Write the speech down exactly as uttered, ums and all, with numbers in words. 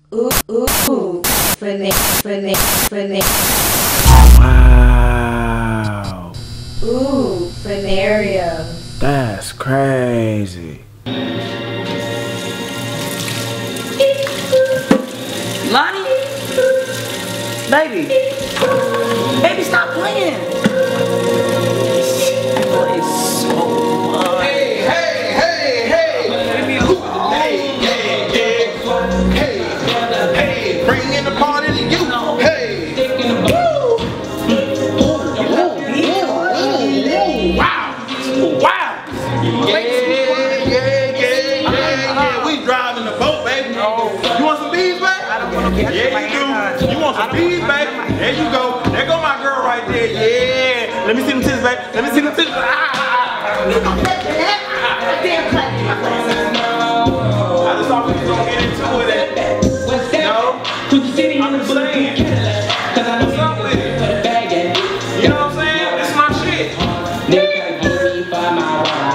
Ooh, ooh, Funa, Funa, Funa. Wow. Ooh, FUNarios. That's crazy. Lonnie? Baby. Baby, stop playing. She plays so much. Hey, hey, hey, hey. Hey, yeah, yeah. Hey, hey, bringing the party to you. Hey. Wow. Wow. Yeah, yeah, yeah, yeah, yeah. We driving the boat, baby. You want some bees, baby? Yeah, you do. You want some bees, baby? There you go. There go my girl right there. Yeah. Let me see them titties, baby. Let me see them titties. Ah. I just thought we was gonna get into it. No. I'm just saying. What's up with it? You know what I'm saying? It's my shit.